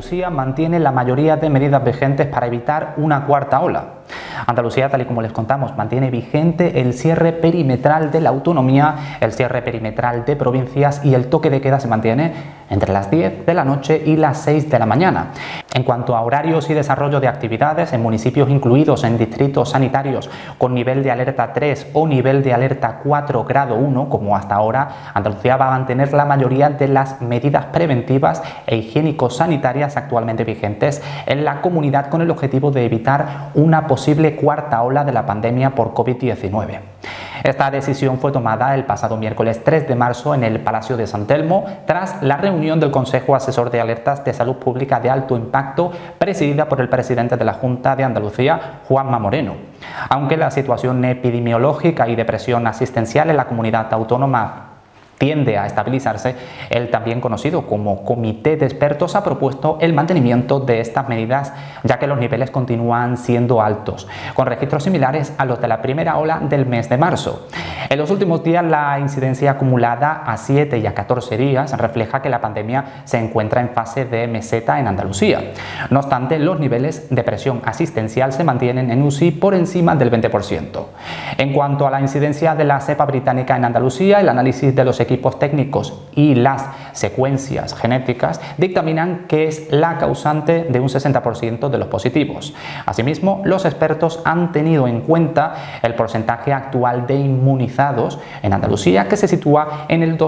Andalucía mantiene la mayoría de medidas vigentes para evitar una cuarta ola. Andalucía, tal y como les contamos, mantiene vigente el cierre perimetral de la autonomía, el cierre perimetral de provincias y el toque de queda se mantiene entre las 10 de la noche y las 6 de la mañana. En cuanto a horarios y desarrollo de actividades, en municipios incluidos en distritos sanitarios con nivel de alerta 3 o nivel de alerta 4 grado 1, como hasta ahora, Andalucía va a mantener la mayoría de las medidas preventivas e higiénico-sanitarias actualmente vigentes en la comunidad con el objetivo de evitar una posible cuarta ola de la pandemia por COVID-19. Esta decisión fue tomada el pasado miércoles 3 de marzo en el Palacio de San Telmo tras la reunión del Consejo Asesor de Alertas de Salud Pública de Alto Impacto presidida por el presidente de la Junta de Andalucía, Juanma Moreno. Aunque la situación epidemiológica y de presión asistencial en la comunidad autónoma tiende a estabilizarse, el también conocido como Comité de Expertos ha propuesto el mantenimiento de estas medidas, ya que los niveles continúan siendo altos, con registros similares a los de la primera ola del mes de marzo. En los últimos días, la incidencia acumulada a 7 y a 14 días refleja que la pandemia se encuentra en fase de meseta en Andalucía. No obstante, los niveles de presión asistencial se mantienen en UCI por encima del 20%. En cuanto a la incidencia de la cepa británica en Andalucía, el análisis de los equipos técnicos y las secuencias genéticas dictaminan que es la causante de un 60% de los positivos. Asimismo, los expertos han tenido en cuenta el porcentaje actual de inmunizados en Andalucía, que se sitúa en el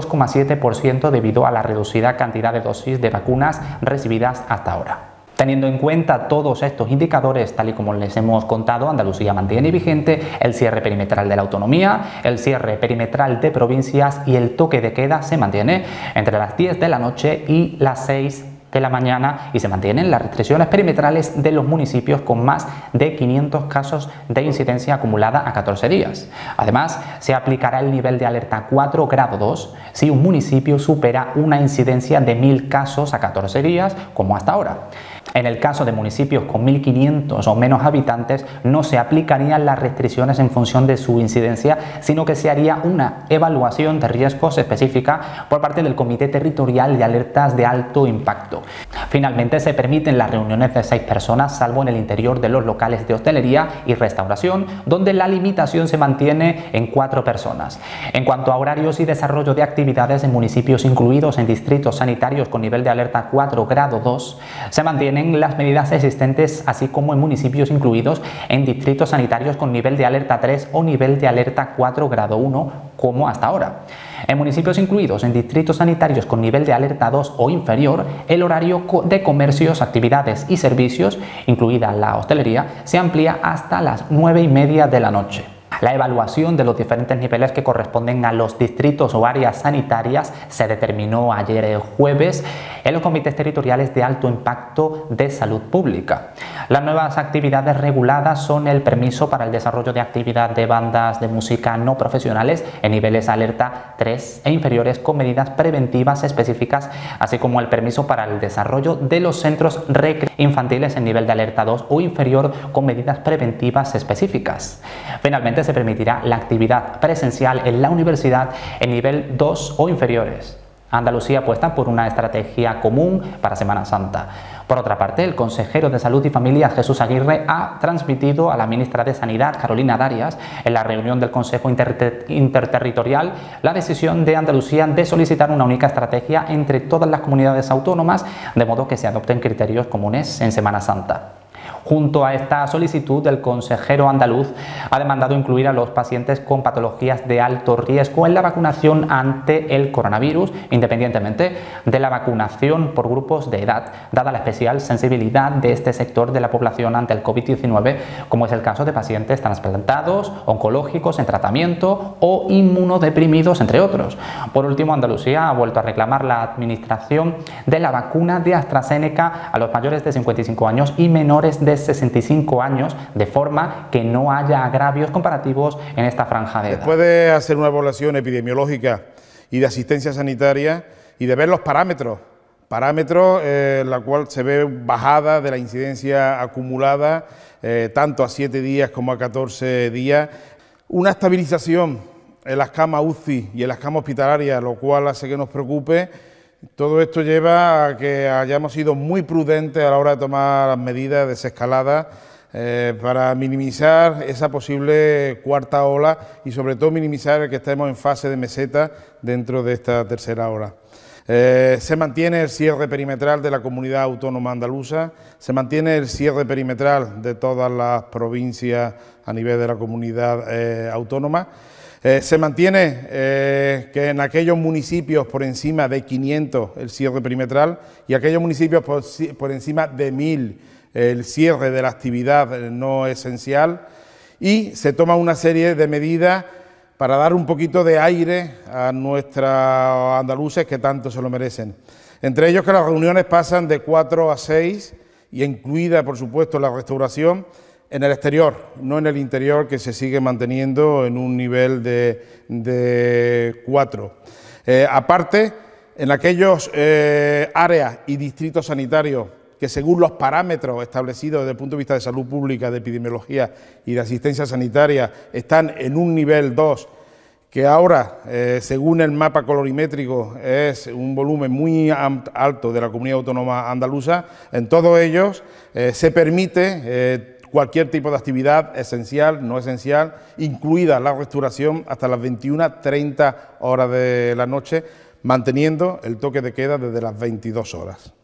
2,7% debido a la reducida cantidad de dosis de vacunas recibidas hasta ahora. Teniendo en cuenta todos estos indicadores, tal y como les hemos contado, Andalucía mantiene vigente el cierre perimetral de la autonomía, el cierre perimetral de provincias y el toque de queda se mantiene entre las 10 de la noche y las 6 de la mañana y se mantienen las restricciones perimetrales de los municipios con más de 500 casos de incidencia acumulada a 14 días. Además, se aplicará el nivel de alerta 4 grado 2 si un municipio supera una incidencia de 1000 casos a 14 días, como hasta ahora. En el caso de municipios con 1500 o menos habitantes, no se aplicarían las restricciones en función de su incidencia, sino que se haría una evaluación de riesgos específica por parte del Comité Territorial de Alertas de Alto Impacto. Finalmente, se permiten las reuniones de 6 personas, salvo en el interior de los locales de hostelería y restauración, donde la limitación se mantiene en 4 personas. En cuanto a horarios y desarrollo de actividades en municipios incluidos en distritos sanitarios con nivel de alerta 4 grado 2, se mantienen las medidas existentes, así como en municipios incluidos en distritos sanitarios con nivel de alerta 3 o nivel de alerta 4 grado 1, como hasta ahora. En municipios incluidos en distritos sanitarios con nivel de alerta 2 o inferior, el horario de comercios, actividades y servicios, incluida la hostelería, se amplía hasta las 9:30 de la noche. La evaluación de los diferentes niveles que corresponden a los distritos o áreas sanitarias se determinó ayer jueves en los comités territoriales de alto impacto de salud pública. Las nuevas actividades reguladas son el permiso para el desarrollo de actividad de bandas de música no profesionales en niveles alerta 3 e inferiores con medidas preventivas específicas, así como el permiso para el desarrollo de los centros infantiles en nivel de alerta 2 o inferior con medidas preventivas específicas. Finalmente, se permitirá la actividad presencial en la universidad en nivel 2 o inferiores. Andalucía apuesta por una estrategia común para Semana Santa. Por otra parte, el consejero de Salud y Familia, Jesús Aguirre, ha transmitido a la ministra de Sanidad, Carolina Darias, en la reunión del Consejo Interterritorial, la decisión de Andalucía de solicitar una única estrategia entre todas las comunidades autónomas, de modo que se adopten criterios comunes en Semana Santa. Junto a esta solicitud, el consejero andaluz ha demandado incluir a los pacientes con patologías de alto riesgo en la vacunación ante el coronavirus, independientemente de la vacunación por grupos de edad, dada la especial sensibilidad de este sector de la población ante el COVID-19, como es el caso de pacientes trasplantados, oncológicos en tratamiento o inmunodeprimidos, entre otros. Por último, Andalucía ha vuelto a reclamar la administración de la vacuna de AstraZeneca a los mayores de 55 años y menores de 65 años, de forma que no haya agravios comparativos en esta franja de edad. Después de hacer una evaluación epidemiológica y de asistencia sanitaria y de ver los parámetros en la cual se ve bajada de la incidencia acumulada tanto a 7 días como a 14 días, una estabilización en las camas UCI y en las camas hospitalarias, lo cual hace que nos preocupe. Todo esto lleva a que hayamos sido muy prudentes a la hora de tomar las medidas de desescalada para minimizar esa posible cuarta ola y sobre todo minimizar el que estemos en fase de meseta dentro de esta tercera ola. Se mantiene el cierre perimetral de la comunidad autónoma andaluza, se mantiene el cierre perimetral de todas las provincias a nivel de la comunidad autónoma. Se mantiene que en aquellos municipios por encima de 500 el cierre perimetral y aquellos municipios por encima de 1000 el cierre de la actividad no esencial, y se toma una serie de medidas para dar un poquito de aire a nuestros andaluces que tanto se lo merecen. Entre ellos que las reuniones pasan de 4 a 6 y incluida por supuesto la restauración en el exterior, no en el interior, que se sigue manteniendo en un nivel de 4. Aparte, en aquellos áreas y distritos sanitarios que según los parámetros establecidos desde el punto de vista de salud pública, de epidemiología y de asistencia sanitaria, están en un nivel 2, que ahora, según el mapa colorimétrico, es un volumen muy alto de la comunidad autónoma andaluza. En todos ellos se permite cualquier tipo de actividad esencial, no esencial, incluida la restauración hasta las 21:30 horas de la noche, manteniendo el toque de queda desde las 22 horas.